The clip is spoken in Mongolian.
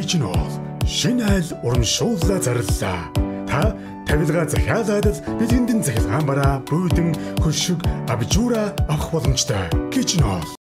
KitchenAll Шинэ Айл урамшууллаа зарлаа. Та тавилгаа захиалаад бэлгэд захилгаан бараа буйдан хөшиг абажураа авах боломжтой. KitchenAll